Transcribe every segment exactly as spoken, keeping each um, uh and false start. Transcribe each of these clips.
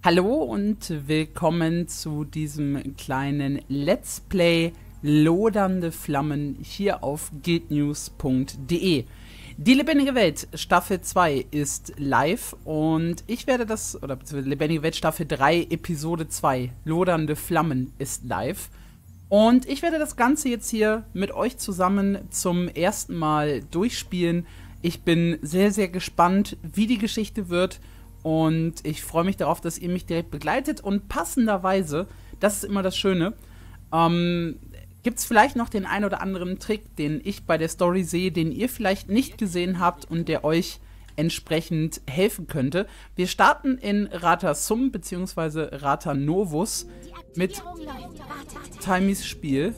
Hallo und willkommen zu diesem kleinen Let's Play Lodernde Flammen hier auf guildnews punkt de. Die Lebendige Welt Staffel zwei ist live und ich werde das, oder beziehungsweise Lebendige Welt Staffel drei Episode zwei Lodernde Flammen ist live. Und ich werde das Ganze jetzt hier mit euch zusammen zum ersten Mal durchspielen. Ich bin sehr, sehr gespannt, wie die Geschichte wird. Und ich freue mich darauf, dass ihr mich direkt begleitet. Und passenderweise, das ist immer das Schöne, ähm, gibt es vielleicht noch den ein oder anderen Trick, den ich bei der Story sehe, den ihr vielleicht nicht gesehen habt und der euch entsprechend helfen könnte. Wir starten in Rata Sum bzw. Rata Novus mit Timys Spiel.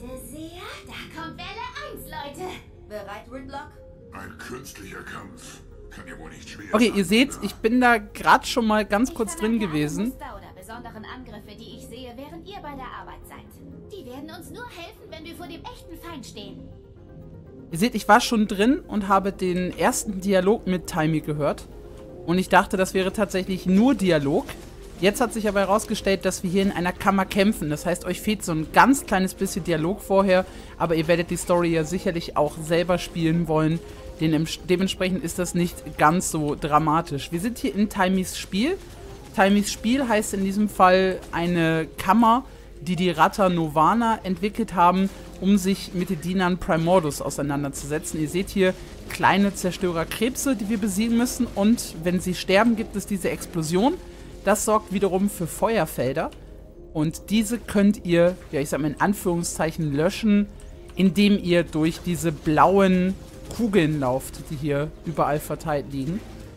Da kommt Welle eins, Leute. Bereit, Ridlock? Ein künstlicher Kampf. Kann ja wohl nicht schwer Okay, sein, ihr seht, oder? ich bin da gerade schon mal ganz kurz drin gewesen. Muster oder besonderen Angriffe, die ich sehe, während ihr bei der Arbeit seid. Die werden uns nur helfen, wenn wir vor dem echten Feind stehen. Ihr seht, ich war schon drin und habe den ersten Dialog mit Timy gehört. Und ich dachte, das wäre tatsächlich nur Dialog. Jetzt hat sich aber herausgestellt, dass wir hier in einer Kammer kämpfen. Das heißt, euch fehlt so ein ganz kleines bisschen Dialog vorher. Aber ihr werdet die Story ja sicherlich auch selber spielen wollen. Den, dementsprechend ist das nicht ganz so dramatisch. Wir sind hier in Timys Spiel. Timys Spiel heißt in diesem Fall eine Kammer, die die Rata Novana entwickelt haben, um sich mit den Dienern Primordus auseinanderzusetzen. Ihr seht hier kleine Zerstörerkrebse, die wir besiegen müssen. Und wenn sie sterben, gibt es diese Explosion. Das sorgt wiederum für Feuerfelder. Und diese könnt ihr, ja ich sag mal in Anführungszeichen, löschen, indem ihr durch diese blauen Kugeln lauft, die hier überall verteilt liegen.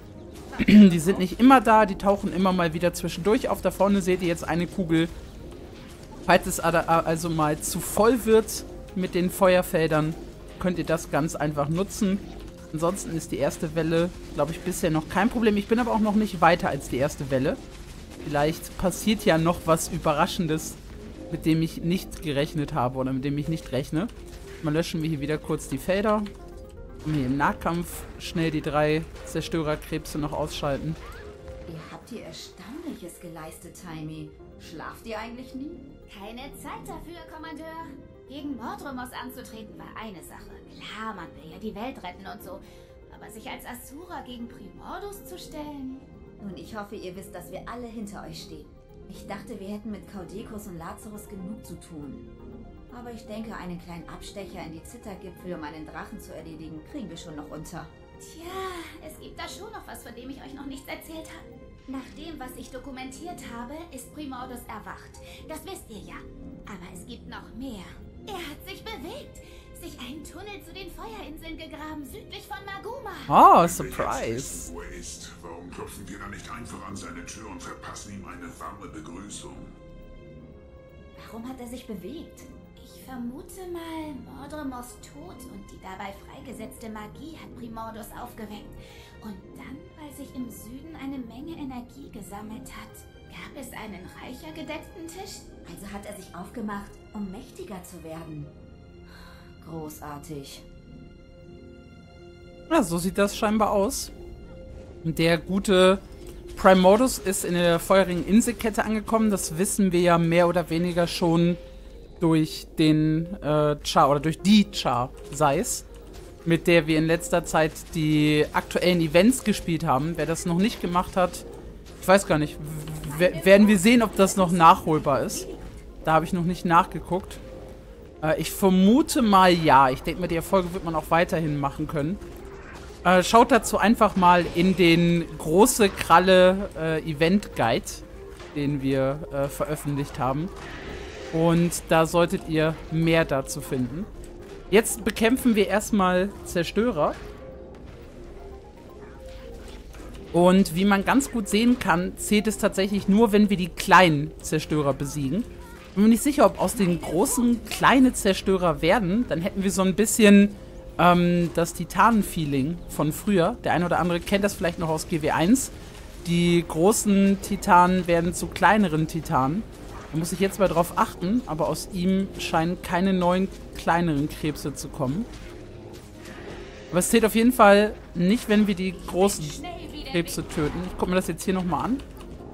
Die sind nicht immer da, die tauchen immer mal wieder zwischendurch auf. Da vorne seht ihr jetzt eine Kugel. Falls es also mal zu voll wird mit den Feuerfeldern, könnt ihr das ganz einfach nutzen. Ansonsten ist die erste Welle, glaube ich, bisher noch kein Problem. Ich bin aber auch noch nicht weiter als die erste Welle. Vielleicht passiert ja noch was Überraschendes, mit dem ich nicht gerechnet habe oder mit dem ich nicht rechne. Mal löschen wir hier wieder kurz die Felder. Und hier im Nahkampf schnell die drei Zerstörerkrebse noch ausschalten. Ihr habt hier Erstaunliches geleistet, Timy. Schlaft ihr eigentlich nie? Keine Zeit dafür, Kommandeur. Gegen Mordromos anzutreten war eine Sache. Klar, man will ja die Welt retten und so. Aber sich als Asura gegen Primordus zu stellen... Nun, ich hoffe, ihr wisst, dass wir alle hinter euch stehen. Ich dachte, wir hätten mit Caudecus und Lazarus genug zu tun. Aber ich denke, einen kleinen Abstecher in die Zittergipfel, um einen Drachen zu erledigen, kriegen wir schon noch unter. Tja, es gibt da schon noch was, von dem ich euch noch nichts erzählt habe. Nach dem, was ich dokumentiert habe, ist Primordus erwacht. Das wisst ihr ja. Aber es gibt noch mehr. Er hat sich bewegt. Sich einen Tunnel zu den Feuerinseln gegraben, südlich von Maguma. Oh, Wenn wir jetzt Surprise. wissen, wo er ist, warum klopfen wir dann nicht einfach an seine Tür und verpassen ihm eine warme Begrüßung? Warum hat er sich bewegt? Ich vermute mal, Mordromos Tod und die dabei freigesetzte Magie hat Primordus aufgeweckt. Und dann, weil sich im Süden eine Menge Energie gesammelt hat, gab es einen reicher gedeckten Tisch. Also hat er sich aufgemacht, um mächtiger zu werden. Großartig. Ja, so sieht das scheinbar aus. Der gute Primordus ist in der feurigen Inselkette angekommen. Das wissen wir ja mehr oder weniger schon durch den äh, Char oder durch die Char Seiss, mit der wir in letzter Zeit die aktuellen Events gespielt haben. Wer das noch nicht gemacht hat, ich weiß gar nicht, w werden wir sehen, ob das noch nachholbar ist. Da habe ich noch nicht nachgeguckt. Äh, ich vermute mal ja. Ich denke mal, die Erfolge wird man auch weiterhin machen können. Äh, schaut dazu einfach mal in den große Kralle äh, Event Guide, den wir äh, veröffentlicht haben. Und da solltet ihr mehr dazu finden. Jetzt bekämpfen wir erstmal Zerstörer. Und wie man ganz gut sehen kann, zählt es tatsächlich nur, wenn wir die kleinen Zerstörer besiegen. Ich bin mir nicht sicher, ob aus den großen kleine Zerstörer werden. Dann hätten wir so ein bisschen ähm, das Titanen-Feeling von früher. Der eine oder andere kennt das vielleicht noch aus G W eins. Die großen Titanen werden zu kleineren Titanen. Da muss ich jetzt mal drauf achten, aber aus ihm scheinen keine neuen kleineren Krebse zu kommen. Aber es zählt auf jeden Fall nicht, wenn wir die großen Krebse töten. Ich gucke mir das jetzt hier nochmal an.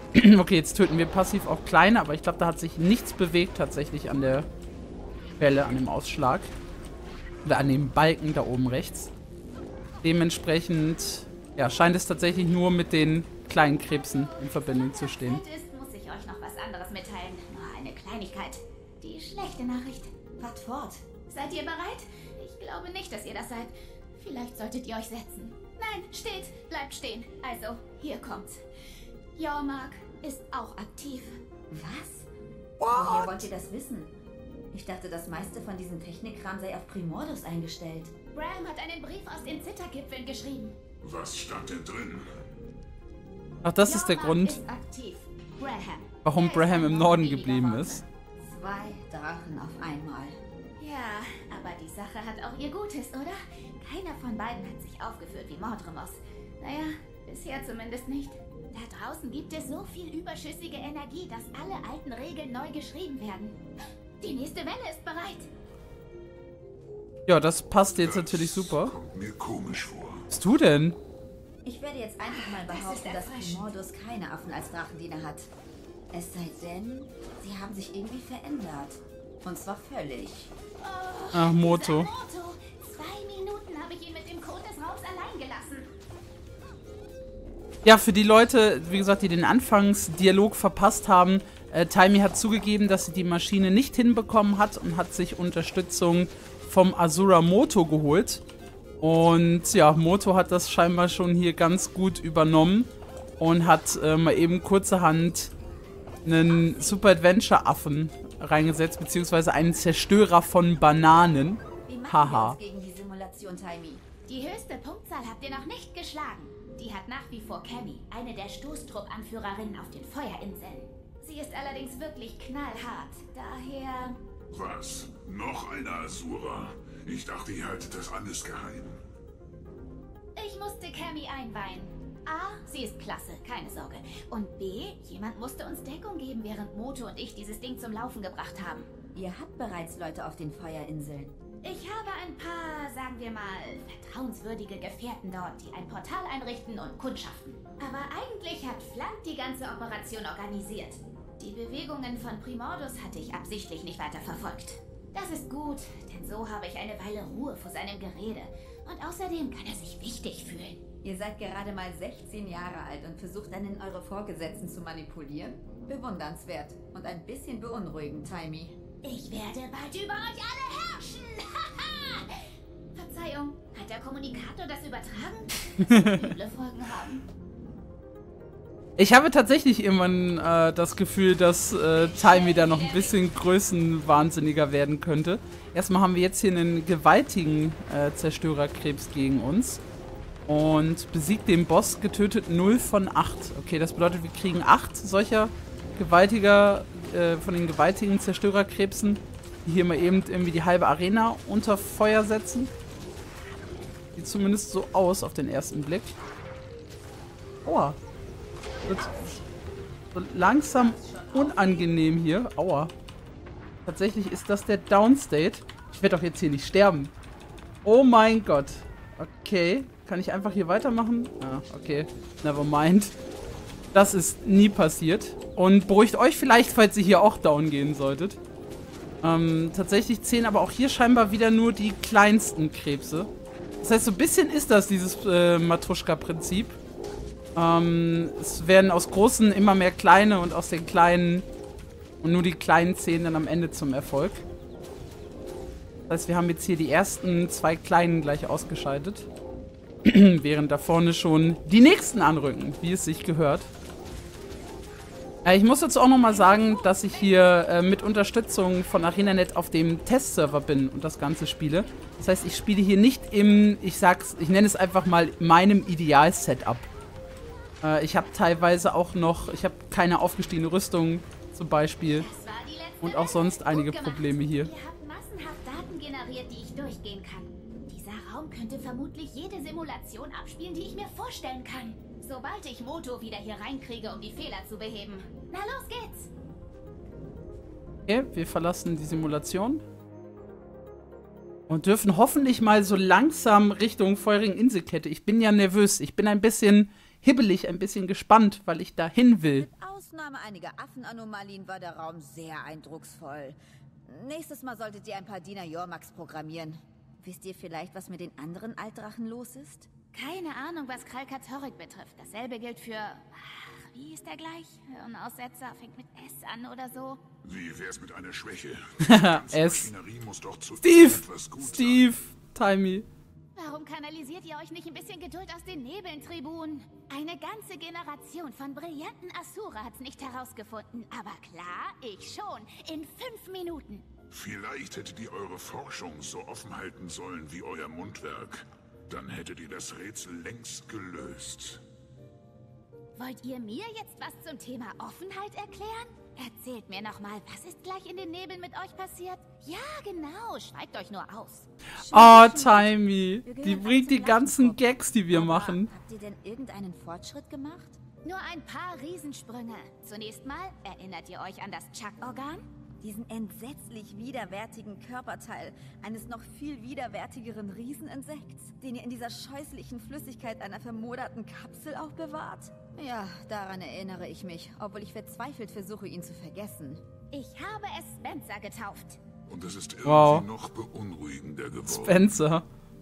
Okay, jetzt töten wir passiv auch kleine, aber ich glaube, da hat sich nichts bewegt tatsächlich an der Welle, an dem Ausschlag. Oder an dem Balken da oben rechts. Dementsprechend, ja, scheint es tatsächlich nur mit den kleinen Krebsen in Verbindung zu stehen. Zeit ist, muss ich euch noch was anderes mitteilen. Nur eine Kleinigkeit. Die schlechte Nachricht. Fahrt fort. Seid ihr bereit? Ich glaube nicht, dass ihr das seid. Vielleicht solltet ihr euch setzen. Nein, steht, bleibt stehen. Also, hier kommt's. Jormark ist auch aktiv. Was? Woher wollt ihr das wissen? Ich dachte, das meiste von diesem Technikkram sei auf Primordus eingestellt. Bram hat einen Brief aus den Zittergipfeln geschrieben. Was stand denn drin? Ach, das ist der Jormark Grund, ist aktiv. Braham. warum Er ist Braham ein im Norden weniger geblieben Worte. ist. Zwei Drachen auf einmal. Ja, aber die Sache hat auch ihr Gutes, oder? Keiner von beiden hat sich aufgeführt wie Mordremos. Naja, bisher zumindest nicht. Da draußen gibt es so viel überschüssige Energie, dass alle alten Regeln neu geschrieben werden. Die nächste Welle ist bereit. Ja, das passt jetzt Das natürlich super. Kommt mir komisch vor. Was bist du denn? Ich werde jetzt einfach mal Das ist behaupten, dass erfrischend. Primordus keine Affen als Drachendiener hat. Es sei denn, sie haben sich irgendwie verändert. Und zwar völlig. Ach, Moto. Dieser Moto. Zwei Minuten habe ich ihn mit dem Code des Raums allein gelassen. Ja, für die Leute, wie gesagt, die den Anfangsdialog verpasst haben, äh, Taimi hat zugegeben, dass sie die Maschine nicht hinbekommen hat und hat sich Unterstützung vom Asura Moto geholt. Und ja, Moto hat das scheinbar schon hier ganz gut übernommen und hat äh, mal eben kurzerhand einen Super Adventure Affen reingesetzt, beziehungsweise einen Zerstörer von Bananen. Wie machen Haha. wir uns gegen die Simulation, Taimi? Die höchste Punktzahl habt ihr noch nicht geschlagen. Die hat nach wie vor Cammy, eine der Stoßtrupp-Anführerinnen auf den Feuerinseln. Sie ist allerdings wirklich knallhart. Daher... Was? Noch eine Asura? Ich dachte, ihr haltet das alles geheim. Ich musste Cammy einweihen. A, sie ist klasse, keine Sorge. Und B, jemand musste uns Deckung geben, während Moto und ich dieses Ding zum Laufen gebracht haben. Ihr habt bereits Leute auf den Feuerinseln. Ich habe ein paar, sagen wir mal, vertrauenswürdige Gefährten dort, die ein Portal einrichten und kundschaften. Aber eigentlich hat Flank die ganze Operation organisiert. Die Bewegungen von Primordus hatte ich absichtlich nicht weiter verfolgt. Das ist gut, denn so habe ich eine Weile Ruhe vor seinem Gerede. Und außerdem kann er sich wichtig fühlen. Ihr seid gerade mal sechzehn Jahre alt und versucht einen eure Vorgesetzten zu manipulieren? Bewundernswert und ein bisschen beunruhigend, Taimi. Ich werde bald über euch alle herrschen! Verzeihung, hat der Kommunikator das übertragen? Das wird üble Folgen haben. Ich habe tatsächlich irgendwann äh, das Gefühl, dass äh, Taimi da noch ein bisschen größenwahnsinniger werden könnte. Erstmal haben wir jetzt hier einen gewaltigen äh, Zerstörerkrebs gegen uns. Und besiegt den Boss getötet null von acht. Okay, das bedeutet, wir kriegen acht solcher gewaltiger, äh, von den gewaltigen Zerstörerkrebsen, die hier mal eben irgendwie die halbe Arena unter Feuer setzen. Sieht zumindest so aus auf den ersten Blick. Aua. Wird so langsam unangenehm hier. Aua. Tatsächlich ist das der Downstate. Ich werde doch jetzt hier nicht sterben. Oh mein Gott. Okay. Kann ich einfach hier weitermachen? Ah, okay. Never mind. Das ist nie passiert. Und beruhigt euch vielleicht, falls ihr hier auch down gehen solltet. Ähm, tatsächlich zählen aber auch hier scheinbar wieder nur die kleinsten Krebse. Das heißt, so ein bisschen ist das dieses äh, Matuschka-Prinzip. Ähm, es werden aus großen immer mehr kleine und aus den kleinen und nur die kleinen zählen dann am Ende zum Erfolg. Das heißt, wir haben jetzt hier die ersten zwei kleinen gleich ausgeschaltet. Während da vorne schon die nächsten anrücken, wie es sich gehört. Äh, ich muss dazu auch nochmal sagen, dass ich hier äh, mit Unterstützung von ArenaNet auf dem Testserver bin und das Ganze spiele. Das heißt, ich spiele hier nicht im, ich sag's, ich nenne es einfach mal meinem Ideal-Setup. Äh, ich habe teilweise auch noch, ich habe keine aufgestiegene Rüstung zum Beispiel. Das war die letzte Und auch Welle. sonst einige Gut gemacht. Probleme hier. Ihr habt massenhaft Daten generiert, die ich durchgehen kann. Dieser Raum könnte vermutlich jede Simulation abspielen, die ich mir vorstellen kann. Sobald ich Moto wieder hier reinkriege, um die Fehler zu beheben. Na los geht's! Okay, wir verlassen die Simulation. Und dürfen hoffentlich mal so langsam Richtung feurigen Inselkette. Ich bin ja nervös. Ich bin ein bisschen hibbelig, ein bisschen gespannt, weil ich dahin will. Aus Ausnahme einiger Affenanomalien war der Raum sehr eindrucksvoll. Nächstes Mal solltet ihr ein paar Diener Jormax programmieren. Wisst ihr vielleicht, was mit den anderen Altdrachen los ist? Keine Ahnung, was Kralkatorik betrifft. Dasselbe gilt für... Ach, wie ist der gleich? Hirnaussetzer fängt mit S an oder so. Wie wär's mit einer Schwäche? S. Muss doch zu Steve! etwas gut Steve! Timey. Warum kanalisiert ihr euch nicht ein bisschen Geduld aus den Nebeln, Tribun? Eine ganze Generation von brillanten Asura hat's nicht herausgefunden. Aber klar, ich schon. In fünf Minuten. Vielleicht hättet ihr eure Forschung so offen halten sollen wie euer Mundwerk. Dann hättet ihr das Rätsel längst gelöst. Wollt ihr mir jetzt was zum Thema Offenheit erklären? Erzählt mir nochmal, was ist gleich in den Nebeln mit euch passiert? Ja, genau, schweigt euch nur aus. Oh, Timey. Die bringt die ganzen Gags, die wir machen. Habt ihr denn irgendeinen Fortschritt gemacht? Nur ein paar Riesensprünge. Zunächst mal, erinnert ihr euch an das Chuck-Organ? Diesen entsetzlich widerwärtigen Körperteil eines noch viel widerwärtigeren Rieseninsekts, den ihr in dieser scheußlichen Flüssigkeit einer vermoderten Kapsel aufbewahrt? Ja, daran erinnere ich mich, obwohl ich verzweifelt versuche, ihn zu vergessen. Ich habe es Spencer getauft. Und es ist irgendwie Wow. noch beunruhigender geworden. Spencer.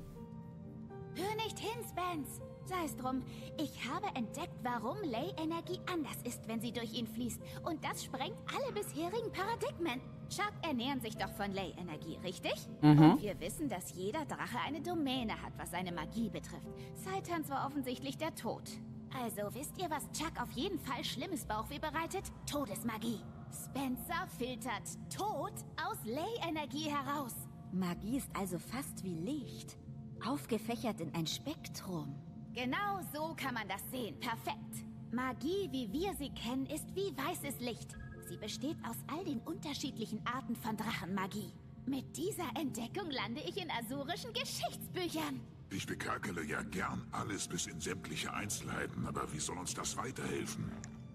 Hör nicht hin, Spence. Sei es drum, ich habe entdeckt, warum Ley-Energie anders ist, wenn sie durch ihn fließt. Und das sprengt alle bisherigen Paradigmen. Chuck ernähren sich doch von Ley-Energie, richtig? Mhm. Und wir wissen, dass jeder Drache eine Domäne hat, was seine Magie betrifft. Saitans war offensichtlich der Tod. Also wisst ihr, was Chuck auf jeden Fall schlimmes Bauchweh bereitet? Todesmagie. Spencer filtert Tod aus Ley-Energie heraus. Magie ist also fast wie Licht, aufgefächert in ein Spektrum. Genau so kann man das sehen. Perfekt. Magie, wie wir sie kennen, ist wie weißes Licht. Sie besteht aus all den unterschiedlichen Arten von Drachenmagie. Mit dieser Entdeckung lande ich in asurischen Geschichtsbüchern. Ich bekakele ja gern alles bis in sämtliche Einzelheiten, aber wie soll uns das weiterhelfen?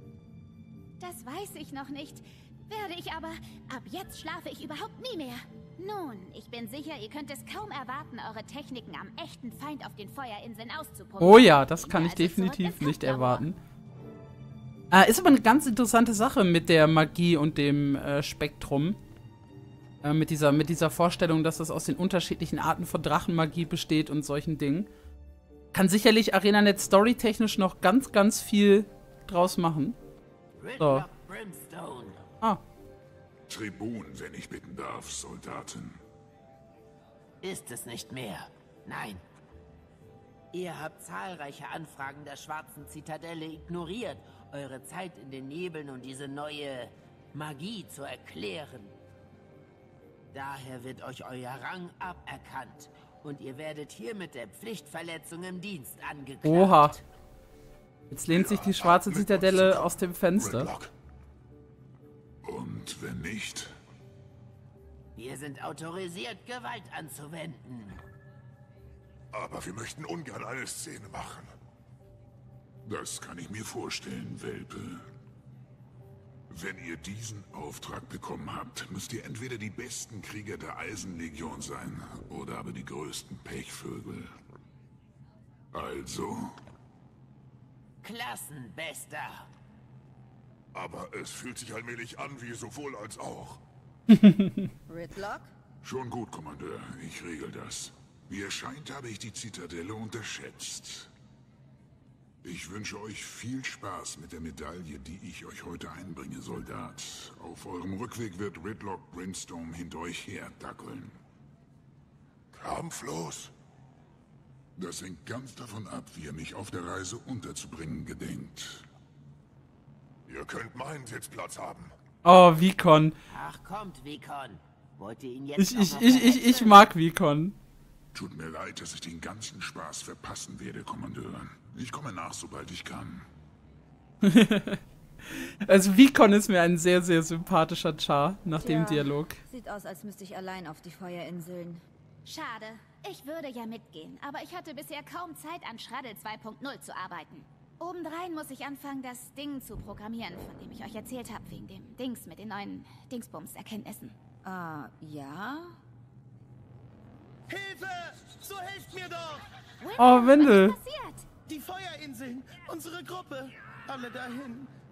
Das weiß ich noch nicht. Werde ich aber. Ab jetzt schlafe ich überhaupt nie mehr. Nun, ich bin sicher, ihr könnt es kaum erwarten, eure Techniken am echten Feind auf den Feuerinseln auszuprobieren. Oh ja, das kann ich Also zurück definitiv ins nicht Hauptlabor. erwarten. Äh, ist aber eine ganz interessante Sache mit der Magie und dem äh, Spektrum. Äh, mit, dieser, mit dieser Vorstellung, dass das aus den unterschiedlichen Arten von Drachenmagie besteht und solchen Dingen. Kann sicherlich ArenaNet storytechnisch noch ganz, ganz viel draus machen. So. Brimstone. Ah, Tribun, wenn ich bitten darf, Soldaten. Ist es nicht mehr? Nein. Ihr habt zahlreiche Anfragen der Schwarzen Zitadelle ignoriert, eure Zeit in den Nebeln und diese neue Magie zu erklären. Daher wird euch euer Rang aberkannt und ihr werdet hiermit der Pflichtverletzung im Dienst angeklagt. oha. Jetzt lehnt sich die schwarze Zitadelle aus dem Fenster. Redlock. Und wenn nicht? Wir sind autorisiert, Gewalt anzuwenden. Aber wir möchten ungern eine Szene machen. Das kann ich mir vorstellen, Welpe. Wenn ihr diesen Auftrag bekommen habt, müsst ihr entweder die besten Krieger der Eisenlegion sein oder aber die größten Pechvögel. Also? Klassenbester. Aber es fühlt sich allmählich an wie sowohl als auch. Ridlock? Schon gut, Kommandeur. Ich regel das. Wie es scheint, habe ich die Zitadelle unterschätzt. Ich wünsche euch viel Spaß mit der Medaille, die ich euch heute einbringe, Soldat. Auf eurem Rückweg wird Ridlock Brimstone hinter euch her dackeln. Kampflos? Das hängt ganz davon ab, wie ihr mich auf der Reise unterzubringen gedenkt. Ihr könnt meinen Sitzplatz haben. Oh, Vicon. Ach kommt, Vicon. Wollt ihr ihn jetzt Ich, auch ich, noch ich, ich, ich verletzen? mag Vicon. Tut mir leid, dass ich den ganzen Spaß verpassen werde, Kommandeur. Ich komme nach, sobald ich kann. Also Vicon ist mir ein sehr, sehr sympathischer Char nach dem Tja, Dialog. Sieht aus, als müsste ich allein auf die Feuerinseln. Schade. Ich würde ja mitgehen, aber ich hatte bisher kaum Zeit, an Schraddel zwei Punkt null zu arbeiten. Obendrein muss ich anfangen, das Ding zu programmieren, von dem ich euch erzählt habe, wegen dem Dings mit den neuen Dingsbums-Erkenntnissen. Ah, ja? Hilfe! So helft mir doch! Oh, Wendel. Was ist passiert? Die Feuerinseln, unsere Gruppe, alle dahin.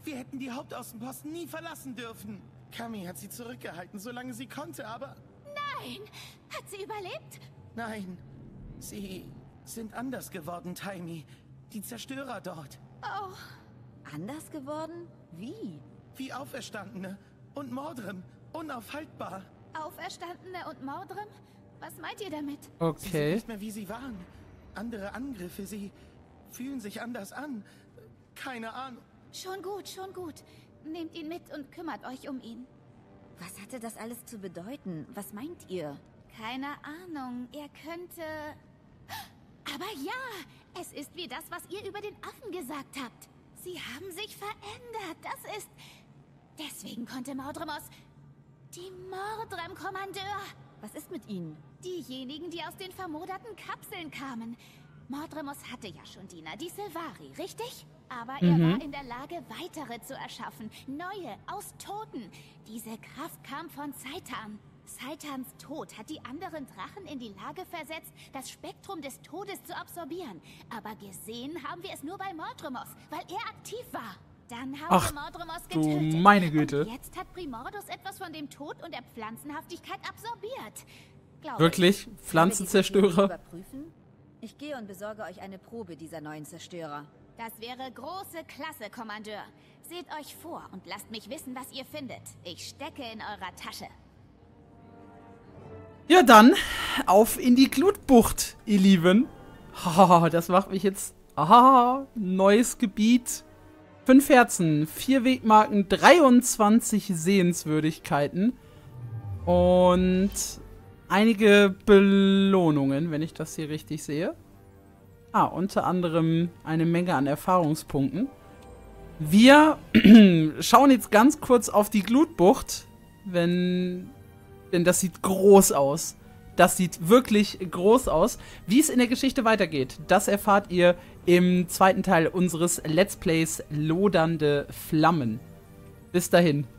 Wir hätten die Hauptaußenposten nie verlassen dürfen. Kami hat sie zurückgehalten, solange sie konnte, aber... Nein! Hat sie überlebt? Nein, sie sind anders geworden, Taimi. Die Zerstörer dort. Oh, Anders geworden? Wie? Wie Auferstandene und Mordrim. Unaufhaltbar. Auferstandene und Mordrim? Was meint ihr damit? Sie sind Okay. nicht mehr, wie sie waren. Andere Angriffe, sie fühlen sich anders an. Keine Ahnung. Schon gut, schon gut. Nehmt ihn mit und kümmert euch um ihn. Was hatte das alles zu bedeuten? Was meint ihr? Keine Ahnung, er könnte... Aber ja, es ist wie das, was ihr über den Affen gesagt habt. Sie haben sich verändert, das ist... Deswegen konnte Mordrim aus... Die Mordrim-Kommandeur. Was ist mit ihnen? Diejenigen, die aus den vermoderten Kapseln kamen. Mordremus hatte ja schon Diener, die Silvari, richtig? Aber er Mhm. war in der Lage, weitere zu erschaffen. Neue, aus Toten. Diese Kraft kam von Zaitan. Zaitans Tod hat die anderen Drachen in die Lage versetzt, das Spektrum des Todes zu absorbieren. Aber gesehen haben wir es nur bei Mordremus, weil er aktiv war. Dann haben Ach, wir Mordremus du getötet. meine Güte. Und jetzt hat Primordus etwas von dem Tod und der Pflanzenhaftigkeit absorbiert. Glaube Wirklich? Können wir die Pflanzenzerstörer? überprüfen? Ich gehe und besorge euch eine Probe dieser neuen Zerstörer. ich. Das wäre große Klasse, Kommandeur. Seht euch vor und lasst mich wissen, was ihr findet. Ich stecke in eurer Tasche. Ja, dann auf in die Glutbucht, ihr Lieben. Haha, das macht mich jetzt... Aha, neues Gebiet. Fünf Herzen, vier Wegmarken, dreiundzwanzig Sehenswürdigkeiten. Und einige Belohnungen, wenn ich das hier richtig sehe. Ah, unter anderem eine Menge an Erfahrungspunkten. Wir schauen jetzt ganz kurz auf die Glutbucht, wenn... Denn das sieht groß aus. Das sieht wirklich groß aus. Wie es in der Geschichte weitergeht, das erfahrt ihr im zweiten Teil unseres Let's Plays Lodernde Flammen. Bis dahin.